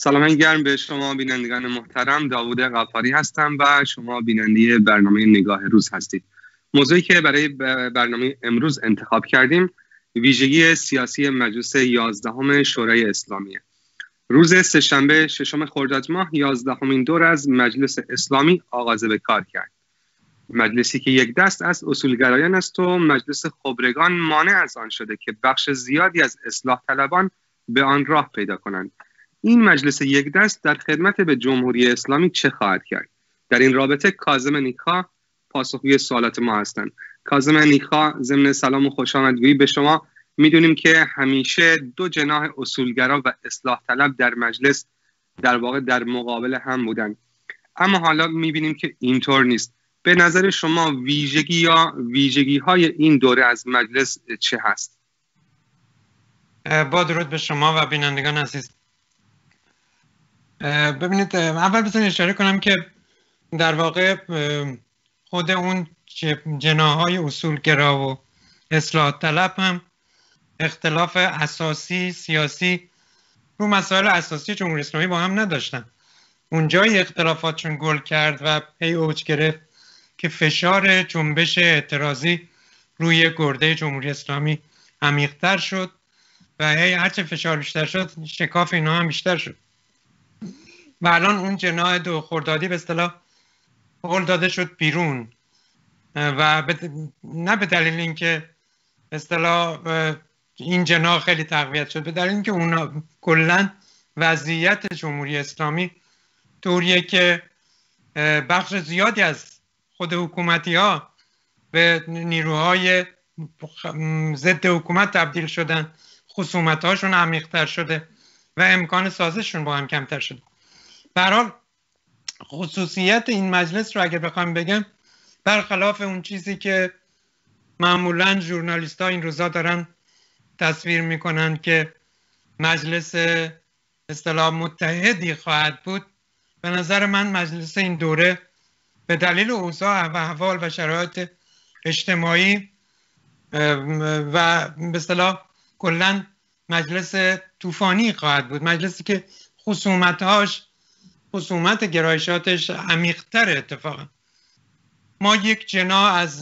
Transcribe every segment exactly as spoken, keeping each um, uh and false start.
سلام گرم به شما بینندگان محترم. داوود غفاری هستم و شما بیننده برنامه نگاه روز هستید. موضوعی که برای برنامه امروز انتخاب کردیم ویژگی سیاسی مجلس یازدهم شورای اسلامیه. روز سه‌شنبه ششم خرداد ماه یازدهمین دور از مجلس اسلامی آغاز به کار کرد. مجلسی که یک دست از اصولگرایان است و مجلس خبرگان مانع از آن شده که بخش زیادی از اصلاح طلبان به آن راه پیدا کنند. این مجلس یک دست در خدمت به جمهوری اسلامی چه خواهد کرد؟ در این رابطه کاظم نیکا پاسخگوی سوالات ما هستند. کاظم نیکا، ضمن سلام و خوش آمدگویی به شما، میدونیم که همیشه دو جناح اصولگرا و اصلاح طلب در مجلس در واقع در مقابل هم بودن، اما حالا میبینیم که اینطور نیست. به نظر شما ویژگی یا ویژگی های این دوره از مجلس چه هست؟ با درود به شما و بینندگان عزیز. ببینید، اول بذارید اشاره کنم که در واقع خود اون جناح‌های اصولگرا و اصلاح طلب هم اختلاف اساسی سیاسی رو مسائل اساسی جمهوری اسلامی با هم نداشتن. اونجای اختلافاتشون گل کرد و پی اوج گرفت که فشار جنبش اعتراضی روی گرده جمهوری اسلامی عمیق‌تر شد و هی هرچه فشار بیشتر شد شکاف اینا هم بیشتر شد و الان اون جناح دو خردادی به اصطلاح هل داده شد بیرون و نه به دلیل اینکه به اصطلاح این جناح خیلی تقویت شد، به دلیل اینکه اونا کلا وضعیت جمهوری اسلامی طوریه که بخش زیادی از خود حکومتی ها به نیروهای ضد حکومت تبدیل شدن، خصومت هاشون عمیق‌تر شده و امکان سازششون با هم کمتر شده. به هر حال خصوصیت این مجلس رو اگه بخوام بگم، برخلاف اون چیزی که معمولاً ژورنالیست ها این روزا دارن تصویر میکنن که مجلس اصطلاح متحدی خواهد بود، به نظر من مجلس این دوره به دلیل اوضاع و احوال و شرایط اجتماعی و به اصطلاح کلاً مجلس طوفانی خواهد بود، مجلسی که خصومت‌هاش خصومت گرایشاتش عمیق‌تر. اتفاقا ما یک جناح از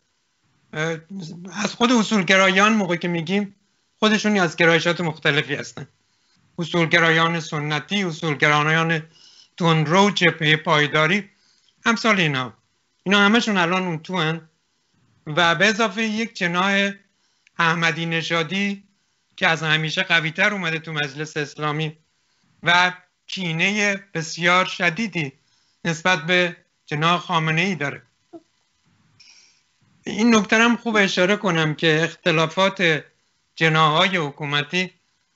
از خود اصولگرایان موقع که میگیم خودشون از گرایشات مختلفی هستن، اصولگرایان سنتی، اصولگرایان تندرو، جبهه پایداری، امثال اینا اینا همشون الان اون تو هن و به اضافه یک جناح احمدی نژادی که از همیشه قوی‌تر اومده تو مجلس اسلامی و کینه بسیار شدیدی نسبت به جناح خامنه‌ای داره. این نکته هم خوب اشاره کنم که اختلافات جناح‌های حکومتی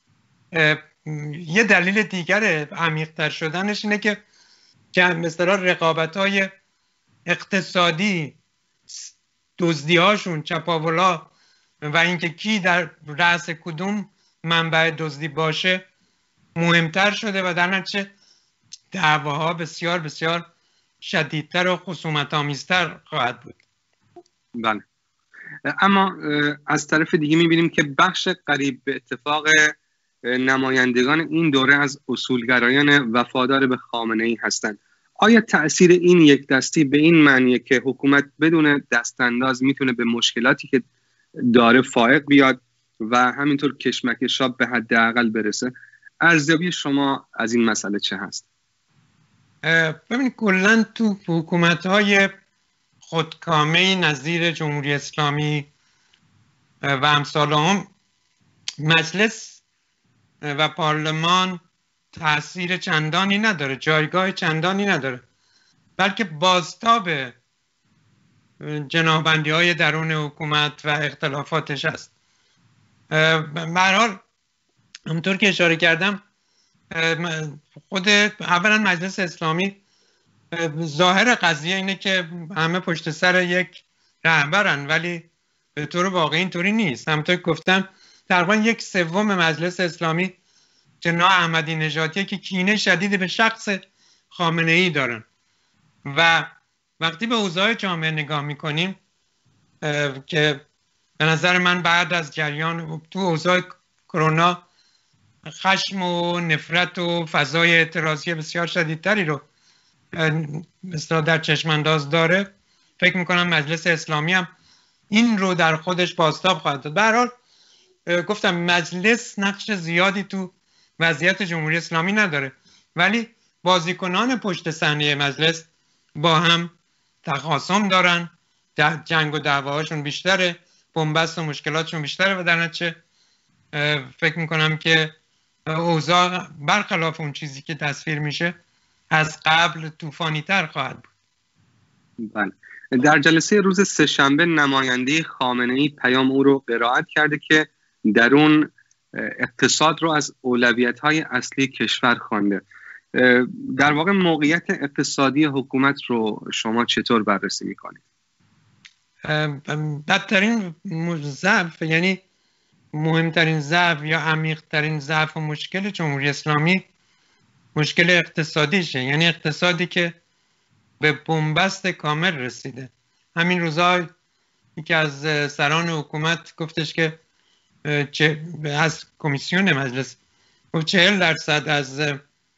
یه دلیل دیگر عمیق‌تر شدنش اینه که مثلا رقابت‌های اقتصادی، دزدی‌هاشون، چپاولا و اینکه کی در رأس کدوم منبع دزدی باشه مهمتر شده و در نتیجه دعواها بسیار بسیار شدیدتر و خصومت‌آمیزتر خواهد بود. بله، اما از طرف دیگه می‌بینیم که بخش قریب به اتفاق نمایندگان این دوره از اصولگرایان وفادار به خامنه‌ای هستند. آیا تأثیر این یک دستی به این معنیه که حکومت بدون دستانداز میتونه به مشکلاتی که داره فائق بیاد و همینطور کشمکش‌ها به حداقل برسه؟ ارزیابی شما از این مسئله چه هست؟ ببینید، کلاً تو حکومت‌های خودکامه‌ای نظیر جمهوری اسلامی و امثال هم مجلس و پارلمان تأثیر چندانی نداره، جایگاه چندانی نداره، بلکه بازتاب جناح‌بندی‌های درون حکومت و اختلافاتش است. به هر حال همونطور که اشاره کردم، خود اولا مجلس اسلامی ظاهر قضیه اینه که همه پشت سر یک رهبرن، ولی به طور واقعی اینطوری نیست. همونطور که گفتم تقریبا یک سوم مجلس اسلامی جناح احمدی نژادیه که کینه شدید به شخص خامنه‌ای دارن و وقتی به اوضاع جامعه نگاه میکنیم که به نظر من بعد از جریان تو اوضاع کرونا خشم و نفرت و فضای اعتراضی بسیار شدیدتری رو مثلا در چشم انداز داره، فکر میکنم مجلس اسلامی هم این رو در خودش بازتاب خواهد داد. به هر حال گفتم مجلس نقش زیادی تو وضعیت جمهوری اسلامی نداره، ولی بازیکنان پشت صحنه مجلس با هم تخاصم دارن، جنگ و دعواهاشون بیشتره، بنبست و مشکلاتشون بیشتره و در نتیجه فکر میکنم که اوضاع برخلاف اون چیزی که تصویر میشه از قبل طوفانی تر خواهد بود. بله. در جلسه روز سه‌شنبه نماینده خامنه‌ای پیام او رو قرائت کرده که در اون اقتصاد رو از اولویت‌های اصلی کشور خوانده. در واقع موقعیت اقتصادی حکومت رو شما چطور بررسی میکنید؟ بدترین ضعف، یعنی مهمترین ضعف یا عمیق‌ترین ضعف و مشکل جمهوری اسلامی مشکل اقتصادیشه، یعنی اقتصادی که به بنبست کامل رسیده. همین روزا یکی از سران حکومت گفتش که از کمیسیون مجلس گفت چهل درصد از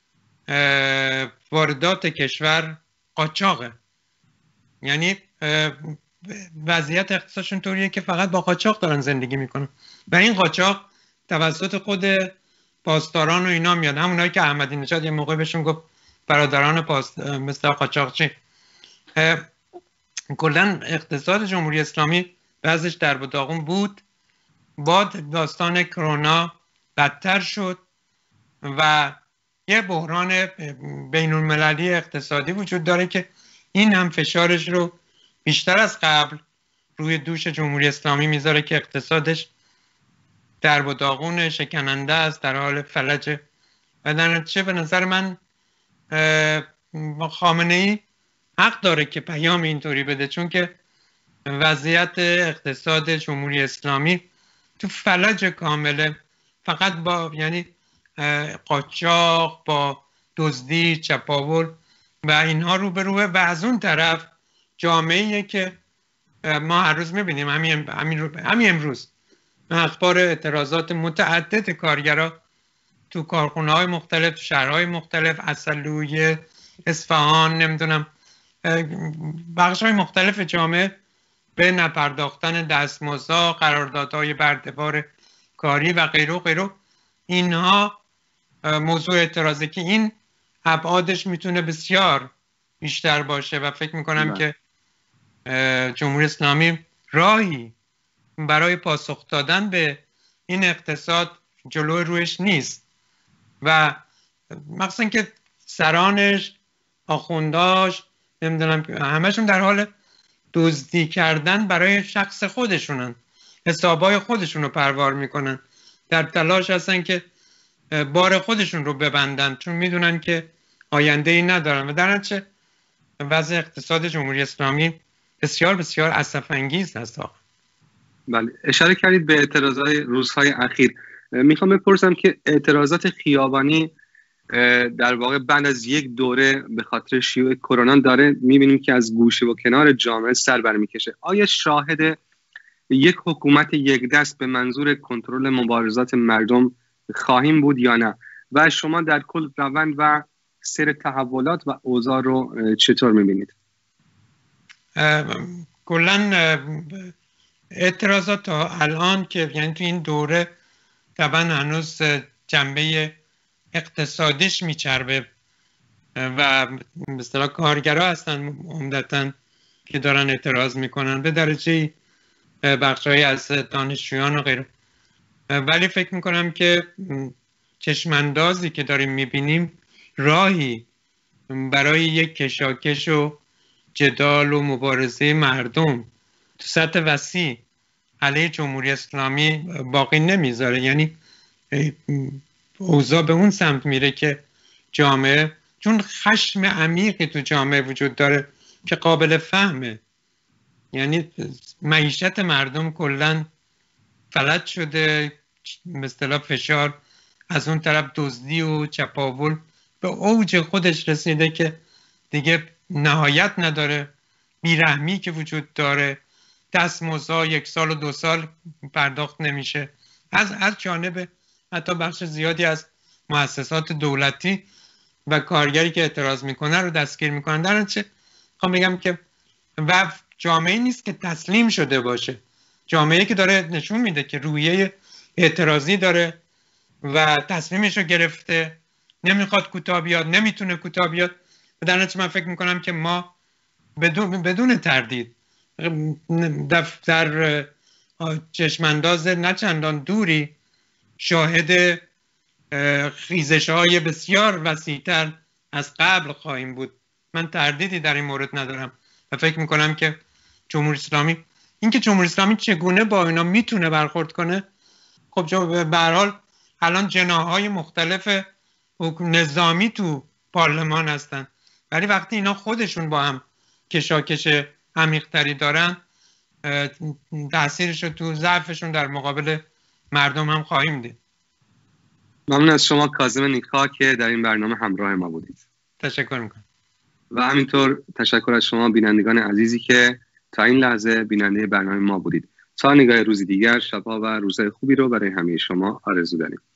واردات کشور قاچاقه، یعنی وضعیت اقتصادشون طوریه که فقط با قاچاق دارن زندگی میکنن و این قاچاق توسط خود پاسداران و اینا میاد، همونایی که احمدی نژاد یه موقع بهشون گفت برادران پاس مثل قاچاقچی. کلا اقتصاد جمهوری اسلامی بعضش در و داغون بود، با داستان کرونا بدتر شد و یه بحران بین المللی اقتصادی وجود داره که این هم فشارش رو بیشتر از قبل روی دوش جمهوری اسلامی میذاره که اقتصادش در و داغون، شکننده است، در حال فلج. و در نتیجه به نظر من خامنه‌ای حق داره که پیام اینطوری بده، چون که وضعیت اقتصاد جمهوری اسلامی تو فلج کامله، فقط با یعنی قاچاق، با دزدی، چپاول و اینها روبروه و از اون طرف جامعه‌ای که ما هر روز می‌بینیم، همین همین همین امروز اخبار اعتراضات متعدد کارگرا تو کارخونه‌های مختلف، شهرهای مختلف، عسلویه، اصفهان، نمیدونم بخش‌های مختلف جامعه به نپرداختن دستمزدها، قراردادهای برده‌بار کاری و غیره و غیره. اینها موضوع اعتراضه که این ابعادش میتونه بسیار بیشتر باشه و فکر میکنم نه. که جمهوری اسلامی راهی برای پاسخ دادن به این اقتصاد جلوی رویش نیست و مخصوصا که سرانش، آخونداش، نمیدونم همشون در حال دزدی کردن برای شخص خودشونن، حسابای خودشون رو پروار میکنن، در تلاش هستن که بار خودشون رو ببندن، چون میدونن که آینده ای ندارن و در نتیجه وضع اقتصاد جمهوری اسلامی بسیار بسیار اسف انگیز هست. بله، اشاره کردید به اعتراضات روزهای اخیر. میخوام بپرسم که اعتراضات خیابانی در واقع بعد از یک دوره به خاطر شیوع کرونا داره میبینیم که از گوشه و کنار جامعه سر برمیکشه. آیا شاهد یک حکومت یک دست به منظور کنترل مبارزات مردم خواهیم بود یا نه؟ و شما در کل روند و سیر تحولات و اوضاع رو چطور میبینید؟ کلاً اعتراضات تا الان که یعنی تو این دوره طبعا هنوز جنبه اقتصادیش میچربه و به اصطلاح کارگرها هستن عمدتاً که دارن اعتراض میکنن، به درجه بخشایی از دانشجویان و غیره. ولی فکر میکنم که چشماندازی که داریم میبینیم راهی برای یک کشاکش و جدال و مبارزه مردم تو سطح وسیع علیه جمهوری اسلامی باقی نمیذاره. یعنی اوضاع به اون سمت میره که جامعه، چون خشم عمیقی تو جامعه وجود داره که قابل فهمه، یعنی معیشت مردم کلاً فلج شده، به اصطلاح فشار از اون طرف دزدی و چپاول به اوج خودش رسیده که دیگه نهایت نداره، بیرحمی که وجود داره، دستمزدها یک سال و دو سال پرداخت نمیشه از از جانب حتی بخش زیادی از مؤسسات دولتی و کارگری که اعتراض میکنه رو دستگیر میکنن. در نتیجه خواهم بگم که و جامعه نیست که تسلیم شده باشه، جامعه که داره نشون میده که رویه اعتراضی داره و تصمیمش رو گرفته، نمیخواد کوتاه بیاد، نمیتونه کوتاه بیاد. و در نتیجه من فکر میکنم که ما بدون بدون تردید در چشمانداز نه چندان دوری شاهد خیزش های بسیار وسیع‌تر از قبل خواهیم بود. من تردیدی در این مورد ندارم و فکر میکنم که جمهوری اسلامی، اینکه جمهوری اسلامی چگونه با اینا میتونه برخورد کنه، خب به هر حال الان جناح‌های مختلف نظامی تو پارلمان هستن، ولی وقتی اینا خودشون با هم کشاکش عمیق‌تری دارن، تاثیرش رو تو ضعفشون در مقابل مردم هم خواهیم دید. ممنون از شما کاظم نیکا که در این برنامه همراه ما بودید. تشکر میکنم. و همینطور تشکر از شما بینندگان عزیزی که تا این لحظه بیننده برنامه ما بودید. تا نگاه روزی دیگر، شب‌ها و روزهای خوبی رو برای همه شما آرزو داریم.